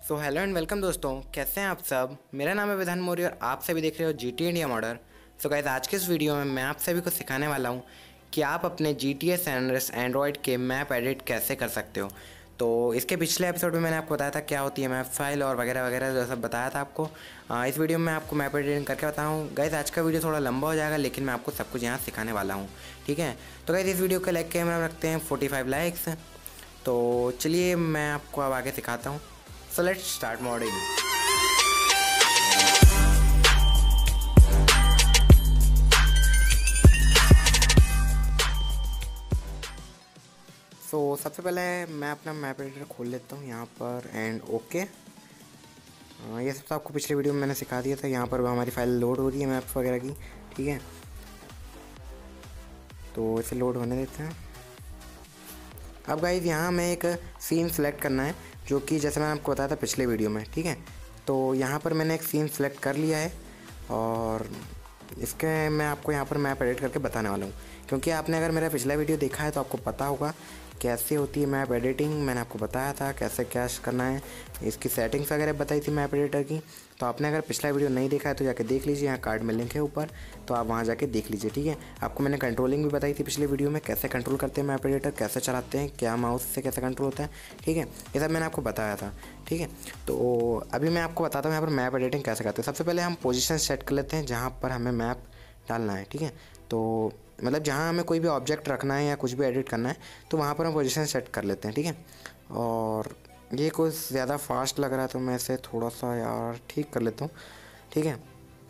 So hello and welcome दोस्तों, कैसे हैं आप सब। मेरा नाम है विधान मौर्य और आप सभी देख रहे हो GT India modder. So guys, आज के इस वीडियो में मैं आप सभी को सिखाने वाला हूं कि आप अपने GTA सैन अंड्रेस एंड्रॉयड के मैप एडिट कैसे कर सकते हो। तो इसके पिछले एपिसोड में मैंने आपको बताया था क्या होती है मैप फाइल और वगैरह वगैरह जो सब बताया था आपको। इस वीडियो में मैं आपको मैप एडिटिंग करके बताऊँ। गाइस, आज का वीडियो थोड़ा लंबा हो जाएगा लेकिन मैं आपको सब कुछ यहाँ सिखाने वाला हूँ, ठीक है। तो गाइस, इस वीडियो का लाइक कैमरा रखते हैं 45 लाइक्स। तो चलिए मैं आपको अब आगे सिखाता हूँ। So let's start modding. सबसे पहले मैं अपना मैप एडिटर खोल लेता हूँ यहाँ पर एंड ओके। ये सब तो आपको पिछले वीडियो में मैंने सिखा दिया था। यहाँ पर हमारी फाइल लोड हो रही है मैप वगैरह की, ठीक है। तो इसे लोड होने देते हैं। अब गाइस, यहाँ हमें एक सीन सेलेक्ट करना है जो कि जैसे मैंने आपको बताया था पिछले वीडियो में, ठीक है। तो यहाँ पर मैंने एक सीन सेलेक्ट कर लिया है और इसके मैं आपको यहाँ पर मैप एडिट करके बताने वाला हूँ। क्योंकि आपने अगर मेरा पिछला वीडियो देखा है तो आपको पता होगा कैसे होती है मैप एडिटिंग। मैंने आपको बताया था कैसे क्या करना है, इसकी सेटिंग्स वगैरह बताई थी मैप एडिटर की। तो आपने अगर पिछला वीडियो नहीं देखा है तो जाके देख लीजिए, यहाँ कार्ड में लिंक है ऊपर, तो आप वहाँ जाके देख लीजिए, ठीक है। आपको मैंने कंट्रोलिंग भी बताई थी पिछले वीडियो में, कैसे कंट्रोल करते हैं मैप एडिटर, कैसे चलाते हैं, क्या माउस से कैसे कंट्रोल होता है, ठीक है। ये सब मैंने आपको बताया था, ठीक है। तो अभी मैं आपको बताता हूँ यहाँ पर मैप एडिटिंग कैसे करते हैं। सबसे पहले हम पोजीशन सेट कर लेते हैं जहाँ पर हमें मैप डालना है, ठीक है। तो मतलब जहाँ हमें कोई भी ऑब्जेक्ट रखना है या कुछ भी एडिट करना है तो वहाँ पर हम पोजीशन सेट कर लेते हैं, ठीक है। और ये कुछ ज़्यादा फास्ट लग रहा है तो मैं इसे थोड़ा सा यार ठीक कर लेता हूँ, ठीक है।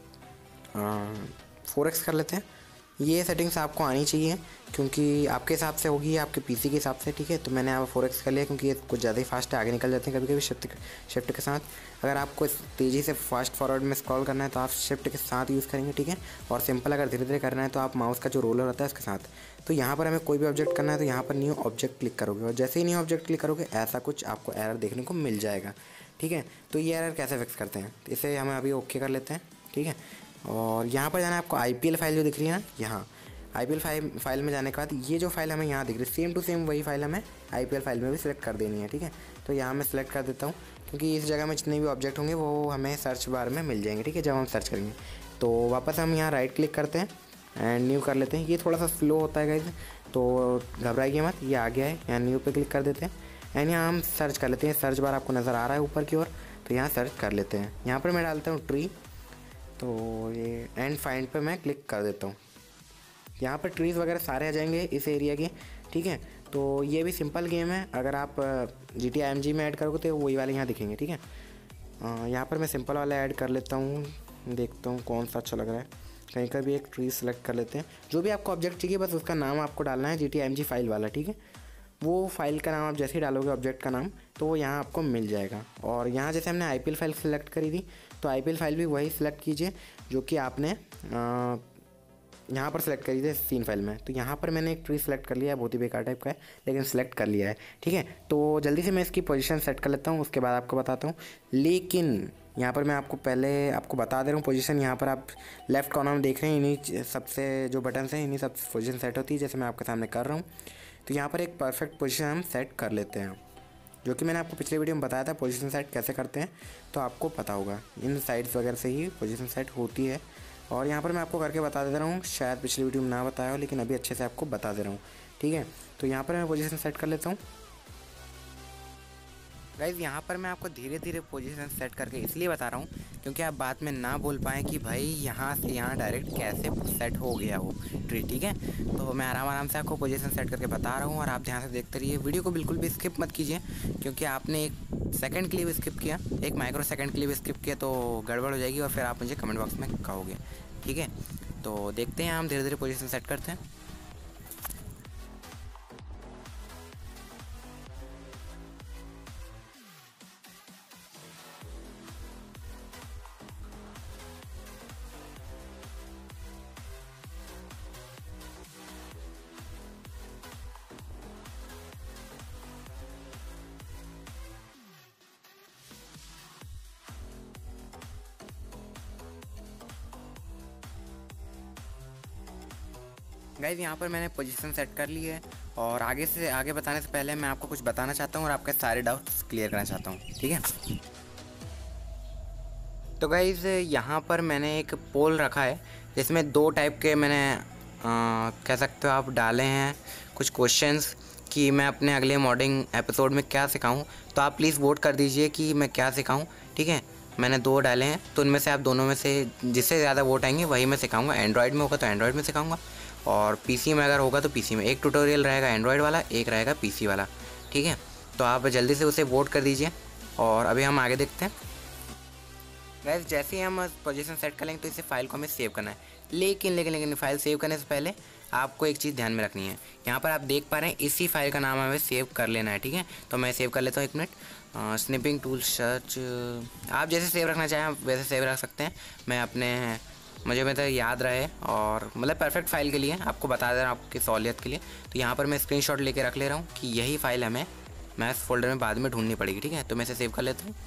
4x कर लेते हैं। ये सेटिंग्स आपको आनी चाहिए क्योंकि आपके हिसाब से होगी, आपके पीसी के हिसाब से, ठीक है। तो मैंने यहाँ 4x कर लिया क्योंकि ये कुछ ज़्यादा ही फास्ट है, आगे निकल जाते हैं कभी कभी शिफ्ट के साथ। अगर आपको तेज़ी से फास्ट फॉरवर्ड में स्क्रॉल करना है तो आप शिफ्ट के साथ यूज़ करेंगे, ठीक है। और सिंपल अगर धीरे धीरे करना है तो आप माउस का जो रोलर होता है उसके साथ। तो यहाँ पर हमें कोई भी ऑब्जेक्ट करना है तो यहाँ पर न्यू ऑब्जेक्ट क्लिक करोगे और जैसे ही न्यू ऑब्जेक्ट क्लिक करोगे ऐसा कुछ आपको एरर देखने को मिल जाएगा, ठीक है। तो ये एरर कैसे फिक्स करते हैं, इसे हमें अभी ओके कर लेते हैं, ठीक है। और यहाँ पर जाना है आपको IPL फाइल जो दिख रही है ना, यहाँ IPL फाइल में जाने के बाद ये जो फाइल हमें यहाँ दिख रही है सेम टू सेम वही फाइल हमें IPL फाइल में भी सिलेक्ट कर देनी है, ठीक है। तो यहाँ मैं सिलेक्ट कर देता हूँ क्योंकि इस जगह में जितने भी ऑब्जेक्ट होंगे वो हमें सर्च बार में मिल जाएंगे, ठीक है, जब हम सर्च करेंगे। तो वापस हम यहाँ राइट क्लिक करते हैं एंड न्यू कर लेते हैं। ये थोड़ा सा स्लो होता है गाइस, तो घबराइए मत, ये आ गया है। यहाँ न्यू पे क्लिक कर देते हैं एंड यहाँ हम सर्च कर लेते हैं। सर्च बार आपको नज़र आ रहा है ऊपर की ओर, तो यहाँ सर्च कर लेते हैं। यहाँ पर मैं डालता हूँ ट्री, तो ये एंड फाइंड पे मैं क्लिक कर देता हूँ। यहाँ पर ट्रीज़ वगैरह सारे आ जाएंगे इस एरिया के, ठीक है। तो ये भी सिंपल गेम है, अगर आप GTA IMG में ऐड करोगे तो वही वाले यहाँ दिखेंगे, ठीक है। यहाँ पर मैं सिंपल वाला ऐड कर लेता हूँ, देखता हूँ कौन सा अच्छा लग रहा है। कहीं का भी एक ट्री सेलेक्ट कर लेते हैं। जो भी आपको ऑब्जेक्ट चाहिए बस उसका नाम आपको डालना है, GTA IMG फाइल वाला, ठीक है। वो फाइल का नाम आप जैसे ही डालोगे ऑब्जेक्ट का नाम तो वो यहाँ आपको मिल जाएगा। और यहाँ जैसे हमने IPL फाइल सेलेक्ट करी थी तो IPL फाइल भी वही सिलेक्ट कीजिए जो कि आपने यहाँ पर सेलेक्ट करिए सीन फाइल में। तो यहाँ पर मैंने एक ट्री सेलेक्ट कर लिया है, बहुत ही बेकार टाइप का है लेकिन सेलेक्ट कर लिया है, ठीक है। तो जल्दी से मैं इसकी पोजीशन सेट कर लेता हूँ, उसके बाद आपको बताता हूँ। लेकिन यहाँ पर मैं आपको पहले आपको बता दे रहा हूँ पोजीशन। यहाँ पर आप लेफ्ट कॉर्नर में देख रहे हैं, इन्हीं सबसे जो बटन हैं इन्हीं सब पोजीशन सेट होती है जैसे मैं आपके सामने कर रहा हूँ। तो यहाँ पर एक परफेक्ट पोजीशन हम सेट कर लेते हैं, जो कि मैंने आपको पिछले वीडियो में बताया था पोजीशन सेट कैसे करते हैं, तो आपको पता होगा इन साइड्स वगैरह से ही पोजीशन सेट होती है। और यहाँ पर मैं आपको करके बता दे रहा हूँ, शायद पिछली वीडियो में ना बताया हो लेकिन अभी अच्छे से आपको बता दे रहा हूँ, ठीक है। तो यहाँ पर मैं पोजीशन सेट कर लेता हूँ। गाइज़, यहाँ पर मैं आपको धीरे धीरे पोजीशन सेट करके इसलिए बता रहा हूँ क्योंकि आप बाद में ना बोल पाएँ कि भाई यहाँ से यहाँ डायरेक्ट कैसे सेट हो गया वो ट्री, ठीक है। तो मैं आराम से आपको पोजीशन सेट करके बता रहा हूँ और आप ध्यान से देखते रहिए। वीडियो को बिल्कुल भी स्किप मत कीजिए क्योंकि आपने एक सेकंड के लिए भी स्किप किया, एक माइक्रो सेकंड के लिए भी स्किप किया तो गड़बड़ हो जाएगी और फिर आप मुझे कमेंट बॉक्स में कहोगे, ठीक है। तो देखते हैं, हम धीरे धीरे पोजीशन सेट करते हैं। गाइज़, यहाँ पर मैंने पोजीशन सेट कर ली है और आगे बताने से पहले मैं आपको कुछ बताना चाहता हूँ और आपके सारे डाउट्स क्लियर करना चाहता हूँ, ठीक है। तो गाइज़ यहाँ पर मैंने एक पोल रखा है जिसमें 2 टाइप के मैंने कह सकते हो आप डाले हैं कुछ क्वेश्चंस कि मैं अपने अगले मॉडिंग एपिसोड में क्या सिखाऊं। तो आप प्लीज़ वोट कर दीजिए कि मैं क्या सिखाऊं, ठीक है। मैंने 2 डाले हैं, तो उनमें से आप दोनों में से जिससे ज़्यादा वोट आएंगे वही मैं सिखाऊंगा। एंड्रॉयड में होगा तो एंड्रॉयड में सिखाऊंगा, और पीसी में अगर होगा तो पीसी में। एक ट्यूटोरियल रहेगा एंड्रॉयड वाला, एक रहेगा पीसी वाला, ठीक है। तो आप जल्दी से उसे वोट कर दीजिए और अभी हम आगे देखते हैं। गाइस जैसे ही हम पोजीशन सेट करेंगे तो इसे फाइल को हमें सेव करना है। लेकिन फाइल सेव करने से पहले आपको एक चीज़ ध्यान में रखनी है। यहाँ पर आप देख पा रहे हैं इसी फाइल का नाम हमें सेव कर लेना है, ठीक है। तो मैं सेव कर लेता हूँ, 1 मिनट। स्निपिंग टूल सर्च, आप जैसे सेव रखना चाहें आप वैसे सेव रख सकते हैं। मैं अपने मुझे मतलब याद रहे और मतलब परफेक्ट फ़ाइल के लिए आपको बता दे रहा हूँ, आपकी सहूलियत के लिए। तो यहाँ पर मैं स्क्रीनशॉट लेके रख ले रहा हूँ कि यही फाइल हमें मैथ्स फोल्डर में बाद में ढूंढनी पड़ेगी, ठीक है। तो मैं इसे सेव कर लेता हूँ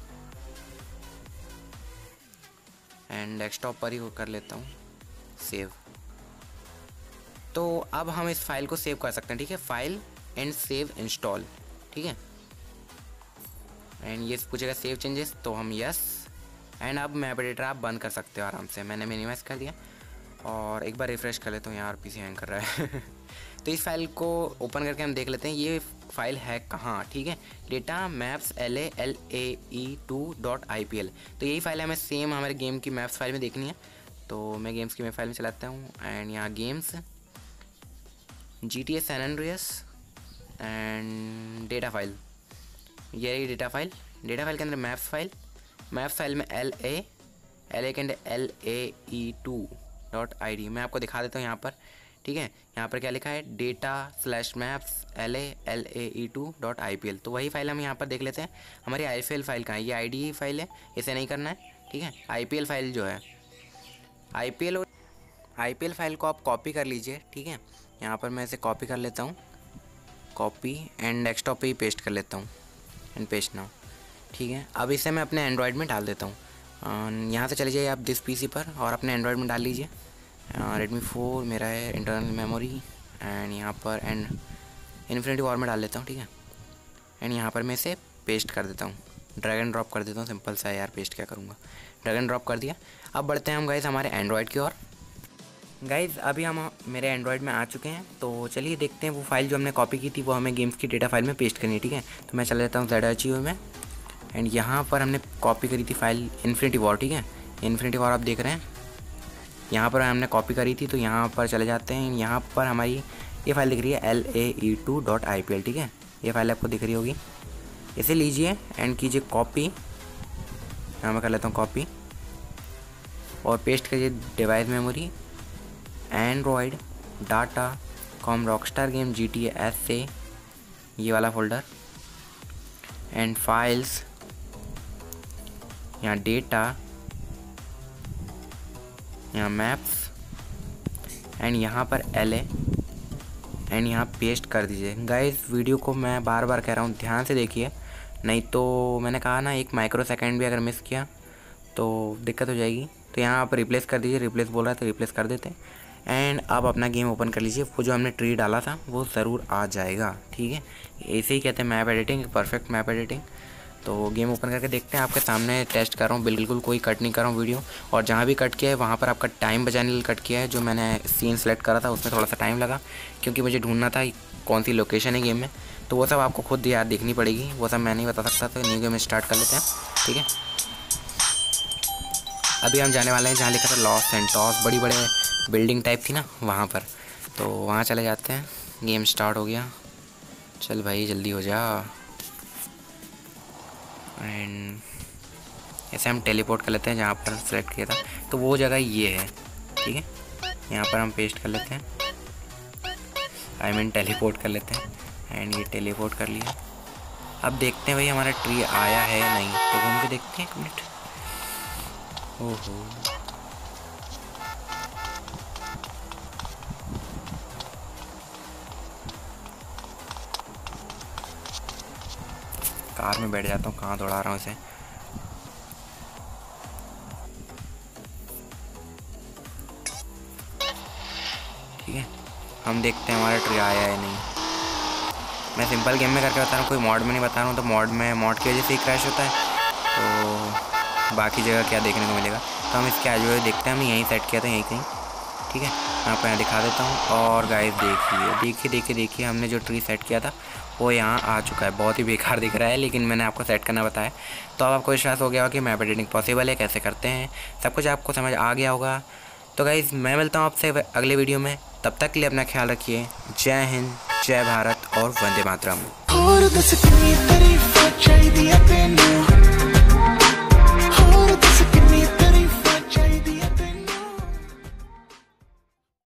एंड डेस्कटॉप पर ही कर लेता हूँ सेव। तो अब हम इस फाइल को सेव कर सकते हैं, ठीक है। फाइल एंड सेव इंस्टॉल, ठीक है। एंड ये पूछेगा सेव चेंजेस, तो हम यस। एंड अब मैप एडिटर आप बंद कर सकते हो आराम से। मैंने मिनिमाइज कर दिया और एक बार रिफ़्रेश कर लेता हूँ। यार पीसी हैंग कर रहा है तो इस फाइल को ओपन करके हम देख लेते हैं ये फाइल है कहाँ, ठीक है। Data maps LALAE2.IPL। तो यही फाइल हमें सेम हमारे गेम की मैप्स फाइल में देखनी है। तो मैं गेम्स की मैं फाइल में चलाता हूँ एंड यहाँ games GTA San Andreas and data file, ये रही डेटा फाइल। डेटा फाइल के अंदर मैप्स फाइल में LA के अंदर LAE2.ID। मैं आपको दिखा देता हूँ यहाँ पर, ठीक है। यहाँ पर क्या लिखा है, data/maps LALAE2.IPL। तो वही फाइल हम यहाँ पर देख लेते हैं। हमारी IPL फाइल कहाँ है, ये ID फाइल है, इसे नहीं करना है, ठीक है। IPL फाइल जो है IPL फाइल को आप कॉपी कर लीजिए, ठीक है। यहाँ पर मैं इसे कॉपी कर लेता हूँ, कॉपी एंड डेस्कटॉप पे ही पेस्ट कर लेता हूँ एंड पेस्ट नाउ, ठीक है। अब इसे मैं अपने एंड्रॉयड में डाल देता हूँ। यहाँ से चले जाइए आप दिस पीसी पर और अपने एंड्रॉयड में डाल लीजिए। Redmi 4 मेरा है, इंटरनल मेमोरी एंड यहाँ पर एंड इन्फिनिटी वॉर में डाल लेता हूँ, ठीक है। एंड यहाँ पर मैं इसे पेस्ट कर देता हूँ, ड्रैग एंड ड्रॉप कर देता हूँ। सिंपल सा है यार, पेस्ट क्या करूँगा, ड्रैग एंड ड्रॉप कर दिया। अब बढ़ते हैं हम गाइस हमारे एंड्रॉयड की ओर। गाइज़ अभी हम मेरे एंड्रॉयड में आ चुके हैं, तो चलिए देखते हैं वो फाइल जो हमने कॉपी की थी वो हमें गेम्स की डेटा फाइल में पेस्ट करनी है, ठीक है। तो मैं चला जाता हूँ ZArchive में एंड यहाँ पर हमने कॉपी करी थी फाइल इन्फिनिटी वॉर, ठीक है। इन्फिनिटी वॉर आप देख रहे हैं, यहाँ पर हमने कॉपी करी थी। तो यहाँ पर चले जाते हैं, यहाँ पर हमारी ये फाइल दिख रही है LAE2.IPL, ठीक है। ये फाइल आपको दिख रही होगी, इसे लीजिए एंड कीजिए कॉपी। यहाँ मैं कर लेता हूँ कॉपी और पेस्ट करिए device memory android data com Rockstar game GTA SA, ये वाला फोल्डर एंड फाइल्स, यहाँ डेटा, यहाँ मैप्स एंड यहाँ पर LA एंड यहाँ पेस्ट कर दीजिए। गाइस वीडियो को मैं बार बार कह रहा हूँ ध्यान से देखिए, नहीं तो मैंने कहा ना 1 माइक्रो सेकेंड भी अगर मिस किया तो दिक्कत हो जाएगी। तो यहाँ आप रिप्लेस कर दीजिए, रिप्लेस बोल रहा है तो रिप्लेस कर देते हैं। एंड अब अपना गेम ओपन कर लीजिए, वो जो हमने ट्री डाला था वो ज़रूर आ जाएगा, ठीक है। ऐसे ही कहते हैं map editing, perfect map editing. तो गेम ओपन करके देखते हैं। आपके सामने टेस्ट कर रहा हूँ, बिल्कुल कोई कट नहीं कर रहा हूँ वीडियो। और जहाँ भी कट किया है वहाँ पर आपका टाइम बचाने के लिए कट किया है। जो मैंने सीन सेलेक्ट करा था उसमें थोड़ा सा टाइम लगा, क्योंकि मुझे ढूंढना था कौन सी लोकेशन है गेम में। तो वो सब आपको खुद याद देखनी पड़ेगी, वो सब मैं नहीं बता सकता। तो न्यू गेम स्टार्ट कर लेते हैं, ठीक है। अभी हम जाने वाले हैं जहाँ लिखा था लॉस सैंटोस, बड़ी बड़े बिल्डिंग टाइप थी ना वहाँ पर। तो वहाँ चले जाते हैं। गेम स्टार्ट हो गया, चल भाई जल्दी हो जा। एंड ऐसे हम टेलीपोर्ट कर लेते हैं जहाँ पर सेलेक्ट किया था। तो वो जगह ये है, ठीक है। यहाँ पर हम पेस्ट कर लेते हैं, टेलीपोर्ट कर लेते हैं एंड ये टेलीपोर्ट कर लिया। अब देखते हैं भाई हमारा ट्री आया है नहीं, तो घूम के देखते हैं 1 मिनट। ओहो, कार में बैठ जाता हूँ, कहाँ दौड़ा रहा हूँ इसे। ठीक है, हम देखते हैं हमारा ट्री आया है नहीं। मैं सिंपल गेम में करके बता रहा हूँ, कोई मॉड में नहीं बता रहा हूँ। तो मॉड की वजह से ही क्रैश होता है। तो बाकी जगह क्या देखने को मिलेगा। तो हम इसके आजू बाजू देखते हैं, हम यहीं सेट किया था यहीं कहीं, ठीक है। मैं आपको यहाँ दिखा देता हूँ। और गाइस देखिए हमने जो ट्री सेट किया था वो यहाँ आ चुका है। बहुत ही बेकार दिख रहा है, लेकिन मैंने आपको सेट करना बताया, तो अब आपको विश्वास हो गया होगा कि मैप एडिटिंग पॉसिबल है, कैसे करते हैं, सब कुछ आपको समझ आ गया होगा। तो गाइस मैं मिलता हूँ आपसे अगले वीडियो में, तब तक के लिए अपना ख्याल रखिए। जय हिंद, जय भारत और वंदे मातरम।